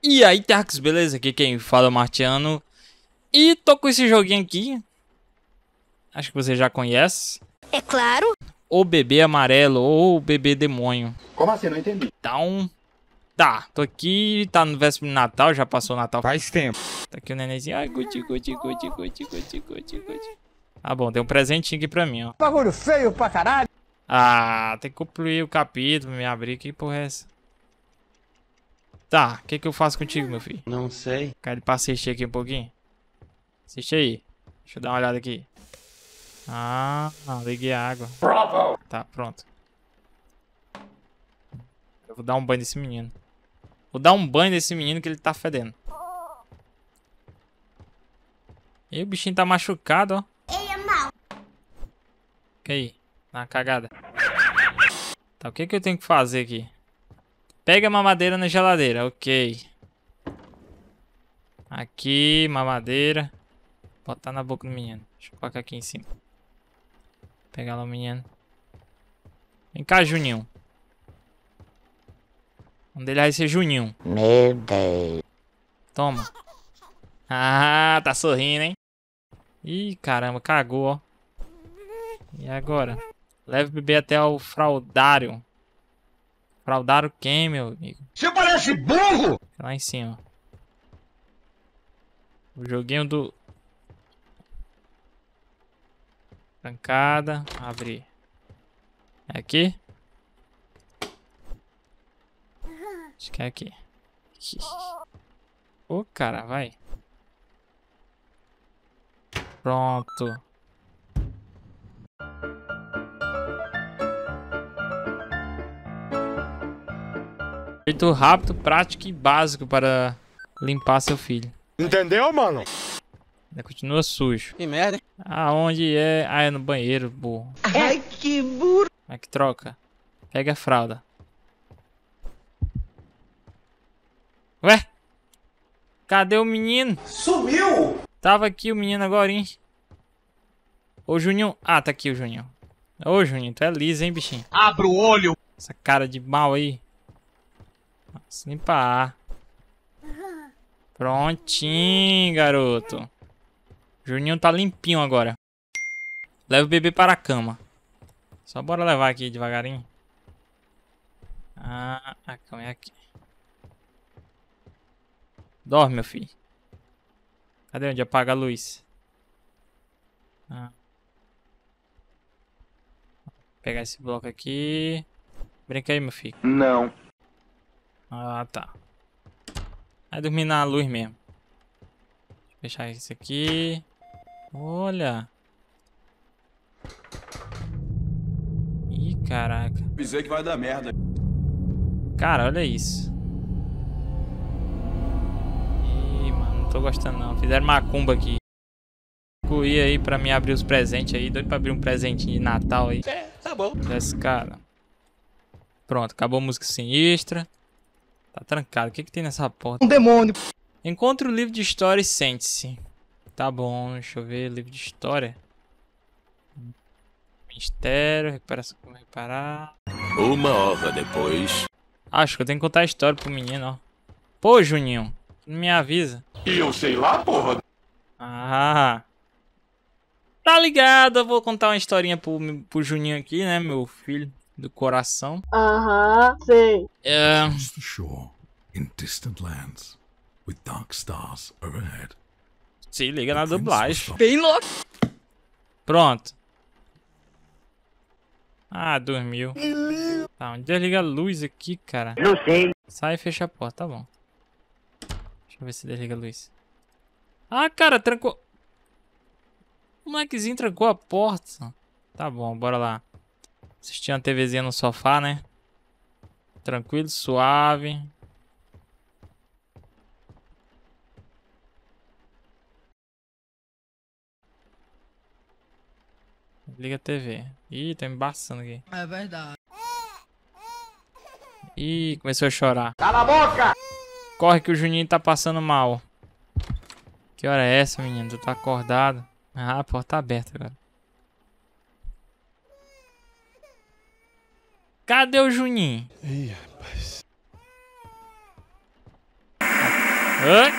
E aí, Tercos, beleza? Aqui quem fala é o Martiano. E tô com esse joguinho aqui. Acho que você já conhece. É claro. O bebê amarelo ou o bebê demônio. Como assim? Não entendi. Então, tá. Tô aqui, tá no véspera de Natal, já passou o Natal. Faz tempo. Tá aqui o nenenzinho. Ai, guti. Ah, bom, tem um presentinho aqui pra mim, ó. Bagulho feio pra caralho. Ah, tem que concluir o capítulo, me abrir. Que porra é essa? Tá, o que eu faço contigo, meu filho? Não sei. Quer ele pra assistir aqui um pouquinho? Assiste aí. Deixa eu dar uma olhada aqui. Ah, liguei a água. Bravo! Tá, pronto. Eu vou dar um banho nesse menino. Vou dar um banho nesse menino que ele tá fedendo. E o bichinho tá machucado, ó. Ele é mau. Que aí? Dá uma cagada. Tá, o que eu tenho que fazer aqui? Pega a mamadeira na geladeira, ok. Aqui, mamadeira. Botar na boca do menino. Deixa eu colocar aqui em cima. Pegar lá o menino. Vem cá, Juninho. O nome dele vai ser Juninho. Meu Deus. Toma. Ah, tá sorrindo, hein? Ih, caramba, cagou, ó. E agora? Leve o bebê até o fraudário. Fraudário quem, meu amigo? Você parece burro! Lá em cima. O joguinho do... Trancada. Abrir. É aqui? Acho que é aqui. Ô, cara, vai. Pronto. Jeito rápido, prático e básico para limpar seu filho. Entendeu, mano? Ainda continua sujo. Que merda, hein? Aonde é? Ah, é no banheiro, burro. Ai, que burro. Como é que troca? Pega a fralda. Ué? Cadê o menino? Sumiu! Tava aqui o menino agora, hein? Ô, Juninho. Ah, tá aqui o Juninho. Ô, Juninho, tu é liso, hein, bichinho? Abra o olho. Essa cara de mal aí. Nossa, limpar. Prontinho, garoto. Juninho tá limpinho agora. Leva o bebê para a cama. Só bora levar aqui devagarinho. Ah, a cama é aqui. Dorme, meu filho. Cadê onde apaga a luz? Ah. Vou pegar esse bloco aqui. Brinca aí, meu filho. Não. Ah, tá. Vai dormir na luz mesmo. Deixa eu fechar isso aqui. Olha. Ih, caraca. Avisei que vai dar merda. Cara, olha isso. Ih, mano, não tô gostando não. Fizeram macumba aqui. Corri aí pra me abrir os presentes aí. Doido pra abrir um presentinho de Natal aí. É, tá bom. Esse cara. Pronto, acabou a música sinistra. Tá trancado. O que que tem nessa porta? Um demônio. Encontre o livro de história e sente-se. Tá bom, deixa eu ver. Livro de história. Mistério, recuperação, como reparar. Uma hora depois. Acho que eu tenho que contar a história pro menino, ó. Pô, Juninho, não me avisa. E eu sei lá, porra. Ah. Tá ligado, eu vou contar uma historinha pro Juninho aqui, né, meu filho do coração. Aham, sei. É... Across the shore, in distant lands, with dark stars overhead. Se liga na dublagem. Bem louco. Pronto. Ah, dormiu. Tá, onde desliga a luz aqui, cara? Não sei. Sai e fecha a porta, tá bom. Deixa eu ver se desliga a luz. Ah, cara, trancou. O molequezinho trancou a porta. Tá bom, bora lá. Assistir uma TVzinha no sofá, né? Tranquilo, suave. Liga a TV. Ih, tá embaçando aqui. É verdade. Ih, começou a chorar. Cala a boca! Corre que o Juninho tá passando mal. Que hora é essa, menino? Tu tá acordado? Ah, a porta tá aberta agora. Cadê o Juninho? Ih, rapaz. Oi?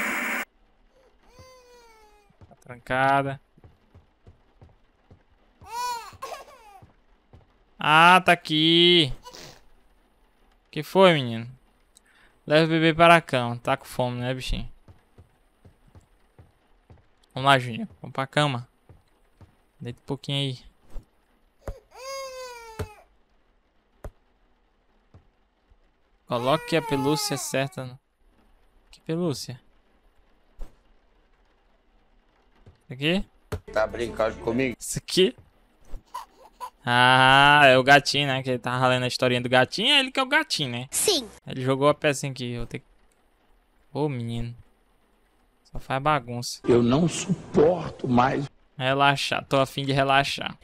Tá trancada. Ah, tá aqui. Que foi, menino? Leva o bebê para a cama. Tá com fome, né, bichinho? Vamos lá, Juninho. Vamos pra cama. Deita um pouquinho aí. Coloque a pelúcia certa. Que pelúcia? Isso aqui? Tá brincando comigo? Isso aqui? Ah, é o gatinho, né? Que ele tava lendo a historinha do gatinho. É ele que é o gatinho, né? Sim. Ele jogou a pecinha aqui. Eu vou ter que... Ô, menino. Só faz bagunça. Eu não suporto mais. Relaxar. Tô a fim de relaxar.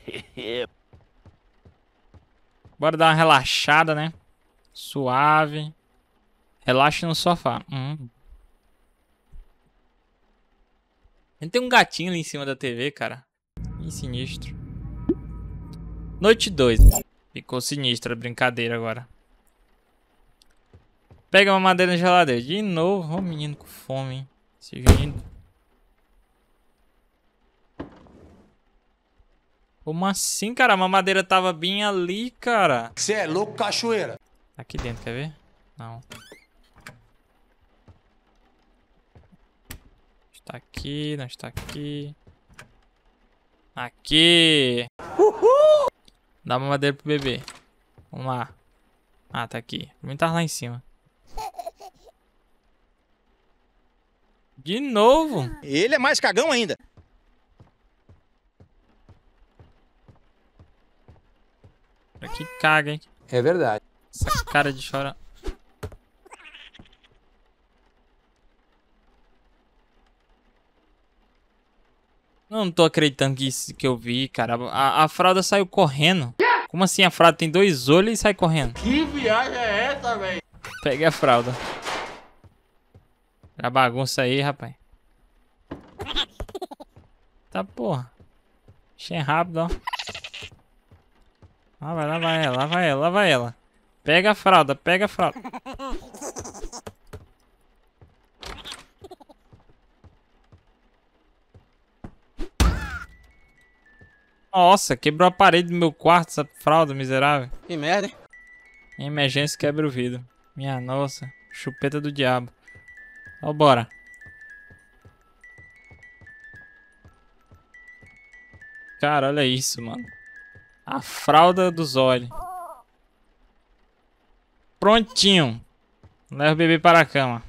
Bora dar uma relaxada, né? Suave. Relaxa no sofá. Ele tem um gatinho ali em cima da TV, cara. Que sinistro. Noite 2. Ficou sinistra a brincadeira agora. Pega uma madeira na geladeira. De novo. Ô, menino com fome, hein? Esse Juninho. Como assim, cara? A mamadeira tava bem ali, cara. Você é louco, cachoeira? Tá aqui dentro, quer ver? Não. Está aqui, não está aqui. Aqui! Uhul! Dá uma madeira pro bebê. Vamos lá. Ah, tá aqui. Pra mim tá lá em cima. De novo? Ele é mais cagão ainda. Aqui caga, hein? É verdade. Essa cara de chora. Não tô acreditando que isso que eu vi, cara. A fralda saiu correndo. Como assim a fralda tem 2 olhos e sai correndo? Que viagem é essa, velho? Pegue a fralda. Era bagunça aí, rapaz. Tá, porra. Achei rápido, ó. Ah, vai, lá vai ela, lá vai ela, lá vai ela. Pega a fralda, pega a fralda. Nossa, quebrou a parede do meu quarto, essa fralda miserável. Que merda, hein? Em emergência quebra o vidro. Minha nossa, chupeta do diabo. Ó, bora. Cara, olha isso, mano. A fralda dos olhos. Prontinho. Leva o bebê para a cama.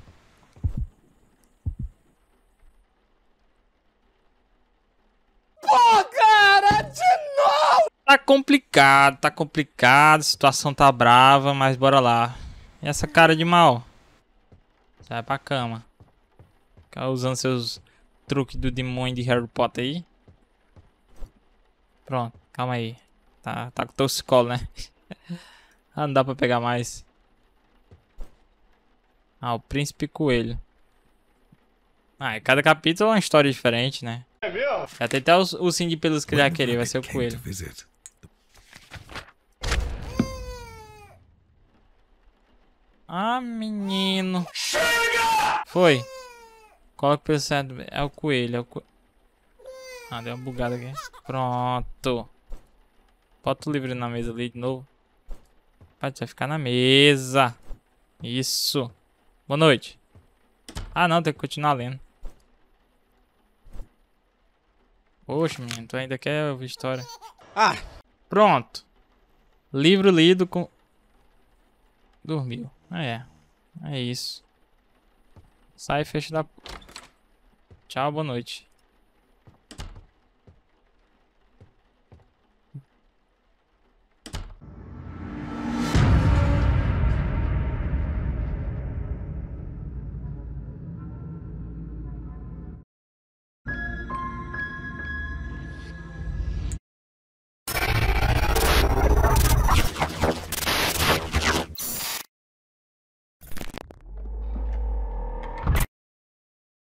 Pô, cara, de novo! Tá complicado, tá complicado. A situação tá brava, mas bora lá. E essa cara de mal? Sai pra cama. Fica usando seus truques do demônio de Harry Potter aí. Pronto, calma aí. Tá com torcicolo, né? Ah, não dá pra pegar mais. Ah, o Príncipe Coelho. Ah, e cada capítulo é uma história diferente, né? É mesmo? Já tem até o ursinho de pelos que ele vai When querer, vai ser o Rabbit came to coelho. visit, Ah, menino. Chega! Foi. Coloca pelo certo. É o coelho, é o coelho. Ah, deu uma bugada aqui. Pronto. Bota o livro na mesa ali de novo. Vai ficar na mesa. Isso. Boa noite. Ah, não, tem que continuar lendo. Poxa, menino, tu ainda quer ouvir história. Ah! Pronto. Livro lido com... Dormiu. É isso. Sai e fecha da... Tchau, boa noite.